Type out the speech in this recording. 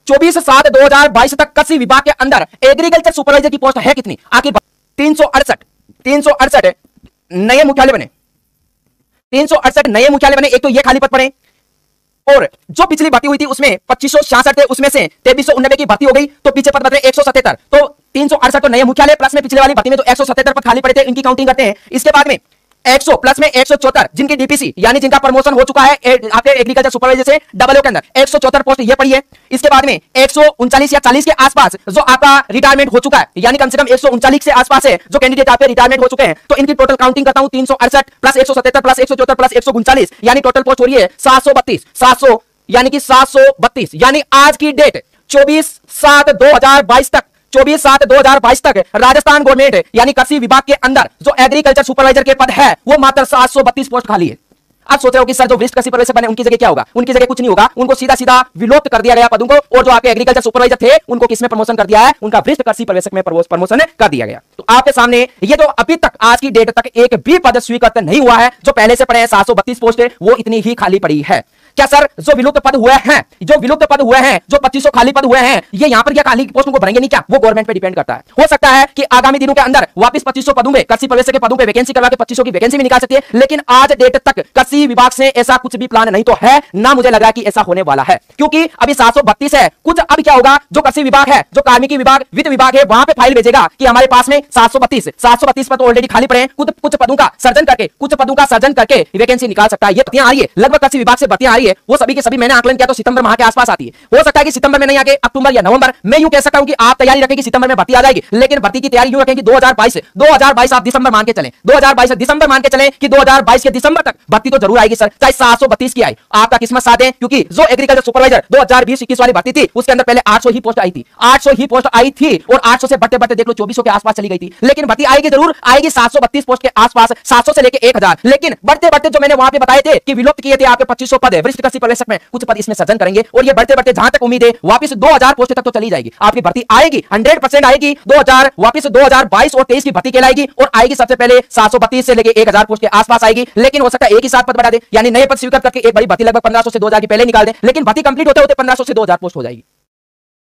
24/7/2022 तक कृषि विभाग के अंदर एग्रीकल्चर सुपरवाइजर की पोस्ट है कितनी? आखिर 368 नए मुख्यालय बने, 368 नए मुख्यालय बने। एक तो ये खाली पद पड़े, और जो पिछली भर्ती हुई थी उसमें 2566 थे, उसमें से 2389 की भर्ती हो गई, तो पीछे पद बचे 177। तो 368 तो नए मुख्यालय प्लस में पिछले वाली भर्ती में तो 177 पद खाली पड़े थे, इनकी काउंटिंग करते हैं। इसके बाद में 100 प्लस में 174 जिनकी डीपीसी यानी जिनका प्रमोशन हो चुका है आपके एग्रीकल्चर सुपरवाइजर से डबल ओ के अंदर 174 पोस्ट ये पड़ी है। इसके बाद में 139 या 40 के आसपास जो आपका रिटायरमेंट हो चुका है, यानी कम से कम 139 से आसपास है जो कैंडिडेट आपके रिटायरमेंट हो चुके हैं, तो इनकी टोटल काउंटिंग करता हूं 368 प्लस 177 प्लस 174 प्लस 139 यानी टोटल पोस्ट हो रही है 732 यानी कि 732, यानी आज की डेट 24/7/2022 तक 24/7/2022 तक राजस्थान गवर्नमेंट यानी कृषि विभाग के अंदर जो एग्रीकल्चर सुपरवाइजर के पद है वो मात्र 732 पोस्ट खाली है। आप सोच रहे हो कि सर जो वरिष्ठ कृषि पर्यवेक्षक बने उनकी जगह क्या होगा? उनकी जगह कुछ नहीं होगा, उनको सीधा सीधा विलोप कर दिया गया पदों को, और जो आपके एग्रीकल्चर सुपरवाइजर थे उनको किसमें प्रमोशन कर दिया है? उनका वरिष्ठ कृषि पर्यवेक्षक में प्रमोशन कर दिया गया। तो आपके सामने ये जो अभी तक आज की डेट तक एक भी पद स्वीकृत नहीं हुआ है, जो पहले से पड़े हैं 732 पोस्ट वो इतनी ही खाली पड़ी है। क्या सर जो विलुप्त पद हुए हैं, जो 2500 खाली पद हुए हैं, ये यहां पर क्या खाली पोस्ट को भरेंगे नहीं क्या? वो गवर्नमेंट पे डिपेंड करता है। हो सकता है कि आगामी दिनों के अंदर वापस 2500 पदों में कृषि पर्यवेक्षक के पदों पे वैकेंसी करवा के 2500 की वैकेंसी भी निकाल सकती है, लेकिन आज डेट तक कृषि विभाग से ऐसा कुछ भी प्लान नहीं तो है, ना मुझे लग रहा है कि ऐसा होने वाला है, क्योंकि अभी 732 है। कुछ अब क्या होगा, जो कृषि विभाग है, जो कार्मिकी विभाग, वित्त विभाग है, वहां पे फाइल भेजेगा कि हमारे पास में 732 पद ऑलरेडी खाली पड़े हैं, कुछ पदों का सर्जन करके वैकेंसी निकाल सकता है। ये भर्तियां आ रही है, लगभग कृषि विभाग से भर्तियां आ रही है, वो सभी के सभी मैंने आकलन किया तो सितंबर माह के आसपास आती है। हो सकता है कि सितंबर में नहीं आके अक्टूबर या नवंबर में, यूं कह सकता हूं कि आप तैयारी रखें कि सितंबर में भर्ती आ जाएगी, लेकिन भर्ती की तैयारी यूं रखें कि 2022 आप दिसंबर मान के चलें, 2022 दिसंबर मान के चलें कि 2022 के दिसंबर तक भर्ती तो जरूर आएगी सर, चाहे 732 की आई। आपका किस्मत साथ है, क्योंकि जो एग्रीकल्चर सुपरवाइजर 2020-21 वाली भर्ती थी उसके अंदर पहले 800 ही पोस्ट आई थी, 800 ही पोस्ट आई थी, और 800 से बढ़ते बढ़ते देख लो 2400 के आसपास चली गई थी। लेकिन भर्ती आएगी जरूर आएगी 732 पोस्ट के आसपास, 700 से लेकर 1000। लेकिन बढ़ते बढ़ते जो मैंने वहां पे बताए थे कि विलुप्त किए थे आपके 2500 पद है वरिष्ठ कृषि पर्यवेक्षक में, कुछ पद इसमें सर्जन करेंगे, और ये बढ़ते बढ़ते जहां तक उम्मीद है वापस 2000 पोस्ट तक तो चली जाएगी। आपकी भर्ती आएगी 100% आएगी, 2000 वापस 2022 और 23 की भर्ती कहलाएगी, और आएगी सबसे पहले 732 से लेकर 1000 पोस्ट के आसपास आएगी। लेकिन हो सकता है एक ही साथ पद बढ़ा दे, यानी नए पद स्वीकार करके एक बड़ी भर्ती लगभग 1500 से 2000 की पहले निकाल दे, लेकिन भर्ती कंप्लीट होते होते 1500 से 2000 पोस्ट हो जाएगी।